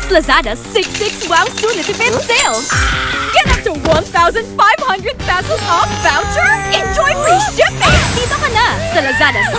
Lazada 6.6 Wow Sulitipid sales! Get up to 1,500 pesos off voucher! Enjoy free shipping! Dito ka na sa Lazada